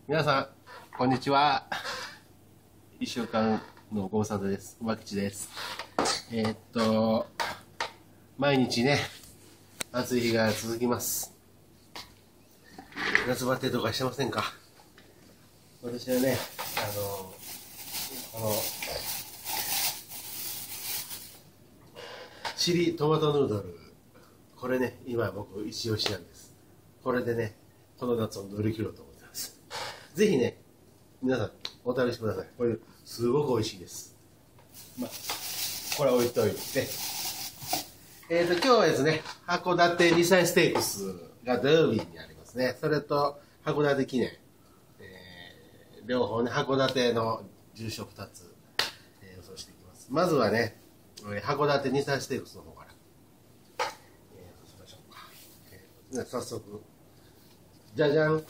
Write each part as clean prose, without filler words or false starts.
皆さん、こんにちは。一週間のご無沙汰です。馬吉です。毎日ね、暑い日が続きます。夏バテとかしてませんか？私はね、この、チリトマトヌードル、これね、今僕一押しなんです。これでね、この夏を乗り切ろうと思ってます。ぜひね、皆さんお試しください。これすごく美味しいです。まあ、これ置いといて、今日はですね、函館2歳ステークスが土曜日にありますね。それと函館記念、両方ね、函館の住所2つ、予想していきます。まずはね、函館2歳ステークスの方から、そうしましょうか。早速、じゃじゃん。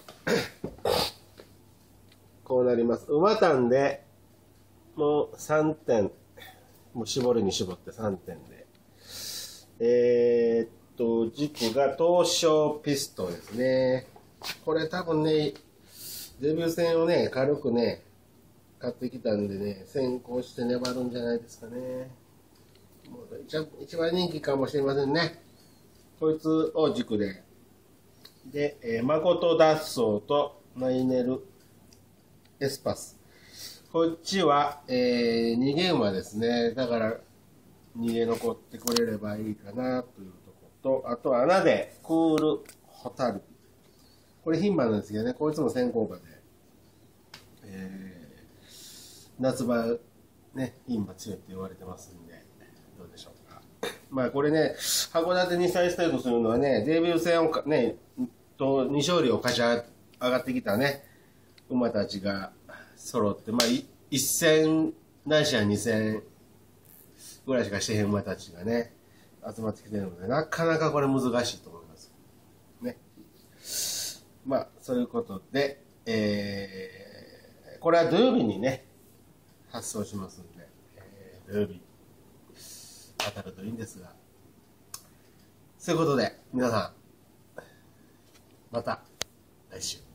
こうなります。馬単で、もう3点、もう絞るに絞って3点で。軸が東証ピストですね。これ多分ね、デビュー戦をね、軽くね、買ってきたんでね、先行して粘るんじゃないですかね。もう一番人気かもしれませんね。こいつを軸で。で、誠脱走とナイネルエスパス。こっちは、逃げ馬ですね。だから、逃げ残ってくれればいいかなというところと、あとは穴でクールホタル。これ牝馬なんですけどね、こいつも先行馬で、夏場、ね、牝馬強いって言われてますんで、どうでしょうか。まあこれね、函館に再ステークするのはね、デビュー戦をね、2勝利を勝ち上がってきたね、馬たちが揃って、まあ1戦ないしは2戦ぐらいしかしてへん馬たちがね、集まってきてるので、なかなかこれ難しいと思います。ね。まあ、そういうことで、これは土曜日にね、発送しますんで、土曜日当たるといいんですが、そういうことで、皆さん、また来週。